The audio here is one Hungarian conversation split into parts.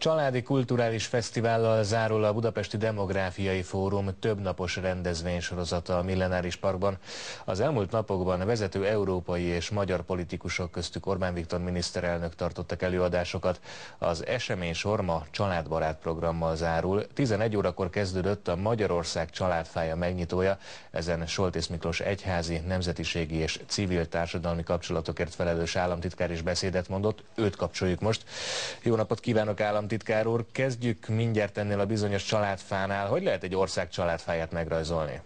Családi Kulturális Fesztivállal zárul a Budapesti Demográfiai Fórum többnapos rendezvénysorozata a Millenáris Parkban. Az elmúlt napokban vezető európai és magyar politikusok, köztük Orbán Viktor miniszterelnök tartottak előadásokat. Az esemény sor ma családbarát programmal zárul. 11 órakor kezdődött a Magyarország családfája megnyitója. Ezen Soltész Miklós egyházi, nemzetiségi és civil társadalmi kapcsolatokért felelős államtitkár is beszédet mondott. Őt kapcsoljuk most. Jó napot kívánok, államtitkár úr! Kezdjük mindjárt ennél a bizonyos családfánál. Hogy lehet egy ország családfáját megrajzolni?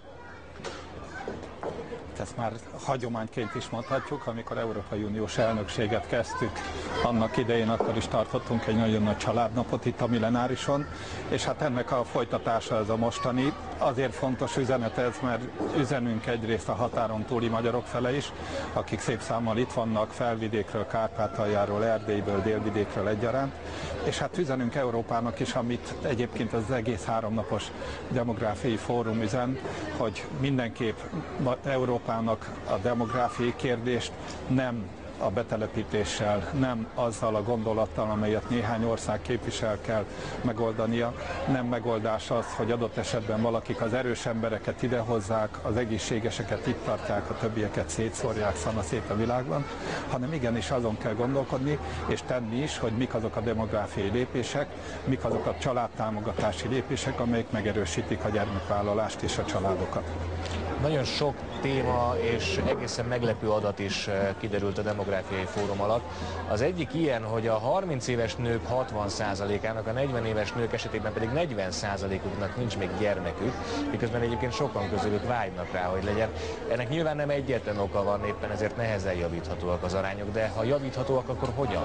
Ezt már hagyományként is mondhatjuk, amikor Európai Uniós elnökséget kezdtük, annak idején akkor is tartottunk egy nagyon nagy családnapot itt a Millenárison, és hát ennek a folytatása ez a mostani. Azért fontos üzenet ez, mert üzenünk egyrészt a határon túli magyarok fele is, akik szép számmal itt vannak Felvidékről, Kárpátaljáról, Erdélyből, Délvidékről egyaránt, és hát üzenünk Európának is, amit egyébként az egész 3 napos demográfiai fórum üzen, hogy mindenképp Európának a demográfiai kérdést nem a betelepítéssel, nem azzal a gondolattal, amelyet néhány ország képvisel, kell megoldania. Nem megoldás az, hogy adott esetben valakik az erős embereket idehozzák, az egészségeseket itt tartják, a többieket szétszórják szanaszét a világban, hanem igenis azon kell gondolkodni és tenni is, hogy mik azok a demográfiai lépések, mik azok a családtámogatási lépések, amelyek megerősítik a gyermekvállalást és a családokat. Nagyon sok téma és egészen meglepő adat is kiderült a demográfiai fórum alatt. Az egyik ilyen, hogy a 30 éves nők 60%-ának, a 40 éves nők esetében pedig 40%-uknak nincs még gyermekük, miközben egyébként sokan közülük vágynak rá, hogy legyen. Ennek nyilván nem egyetlen oka van, éppen ezért nehezen javíthatóak az arányok, de ha javíthatóak, akkor hogyan?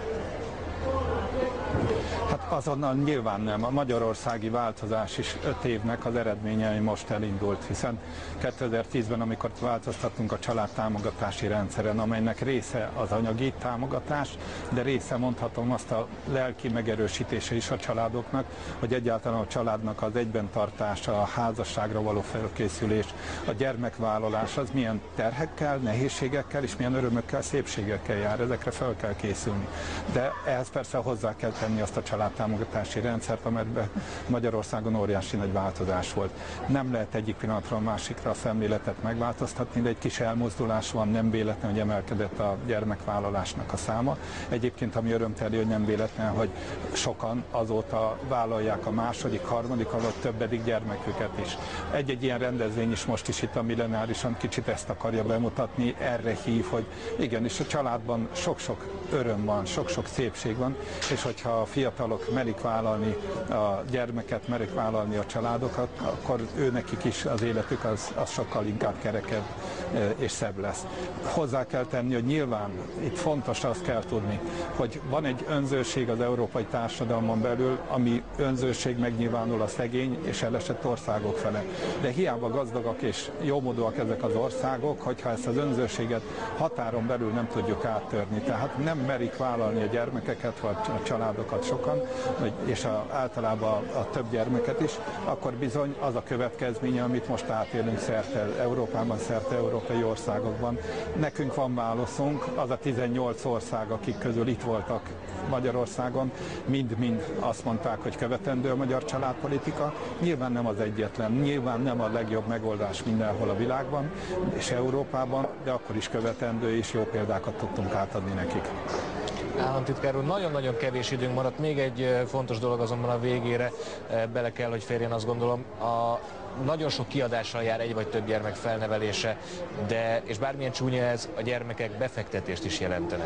Hát azonnal nyilván nem. A magyarországi változás is 5 évnek az eredménye, ami most elindult, hiszen 2010-ben, amikor változtattunk a családtámogatási rendszeren, amelynek része az anyagi támogatás, de része, mondhatom, azt a lelki megerősítése is a családoknak, hogy egyáltalán a családnak az egyben tartása, a házasságra való felkészülés, a gyermekvállalás az milyen terhekkel, nehézségekkel és milyen örömökkel, szépségekkel jár, ezekre fel kell készülni. De ehhez persze hozzá kell tenni azt a családtámogatási rendszert, amelyben Magyarországon óriási nagy változás volt. Nem lehet egyik pillanatról a másikra a szemléletet megváltoztatni, de egy kis elmozdulás van, nem véletlen, hogy emelkedett a gyermekvállalásnak a száma. Egyébként ami örömteli, hogy nem véletlen, hogy sokan azóta vállalják a második, harmadik, vagy többedik gyermeküket is. Egy-egy ilyen rendezvény is most is itt a Millenárison kicsit ezt akarja bemutatni, erre hív, hogy igenis a családban sok-sok öröm van, sok-sok szépség van, és hogyha a fiatalok merik vállalni a gyermeket, merik vállalni a családokat, akkor őnekik is az életük az sokkal inkább kerekebb és szebb lesz. Hozzá kell tenni, hogy nyilván itt fontos azt kell tudni, hogy van egy önzőség az európai társadalmon belül, ami önzőség megnyilvánul a szegény és elesett országok fele. De hiába gazdagak és jómódúak ezek az országok, hogyha ezt az önzőséget határon belül nem tudjuk áttörni. Tehát nem merik vállalni a gyermekeket, vagy a családokat sokan, és általában a több gyermeket is, akkor bizony az a következménye, amit most átélünk szerte Európában, szerte európai országokban. Nekünk van válaszunk, az a 18 ország, akik közül itt voltak Magyarországon, mind-mind azt mondták, hogy követendő a magyar családpolitika. Nyilván nem az egyetlen, nyilván nem a legjobb megoldás mindenhol a világban és Európában, de akkor is követendő, és jó példákat tudtunk átadni nekik. Államtitkár úr, nagyon-nagyon kevés időnk maradt. Még egy fontos dolog azonban a végére bele kell, hogy férjen, azt gondolom. Nagyon sok kiadással jár egy vagy több gyermek felnevelése, és bármilyen csúnya ez, a gyermekek befektetést is jelentenek.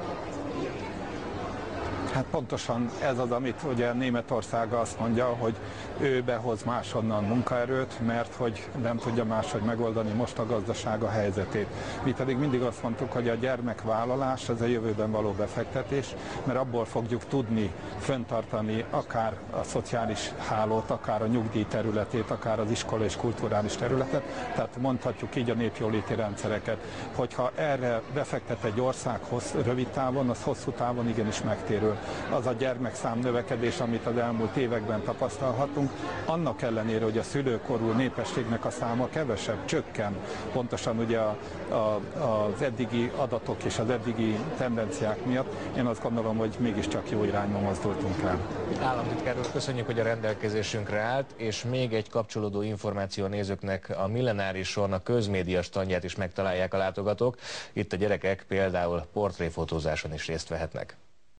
Hát pontosan ez az, amit ugye Németország azt mondja, hogy ő behoz máshonnan munkaerőt, mert hogy nem tudja máshogy megoldani most a gazdasága helyzetét. Mi pedig mindig azt mondtuk, hogy a gyermekvállalás az a jövőben való befektetés, mert abból fogjuk tudni fenntartani akár a szociális hálót, akár a nyugdíj területét, akár az iskola és kulturális területet, tehát mondhatjuk így a népjóléti rendszereket. Hogyha erre befektet egy ország rövid távon, az hosszú távon igenis megtérül. az a gyermekszám növekedés, amit az elmúlt években tapasztalhatunk, annak ellenére, hogy a szülőkorú népességnek a száma kevesebb, csökken. Pontosan ugye az eddigi adatok és az eddigi tendenciák miatt én azt gondolom, hogy mégiscsak jó irányba mozdultunk el. Államtitkár úr, köszönjük, hogy a rendelkezésünkre állt, és még egy kapcsolódó információ a nézőknek: a Millenárison a közmédia standját is megtalálják a látogatók. Itt a gyerekek például portréfotózáson is részt vehetnek.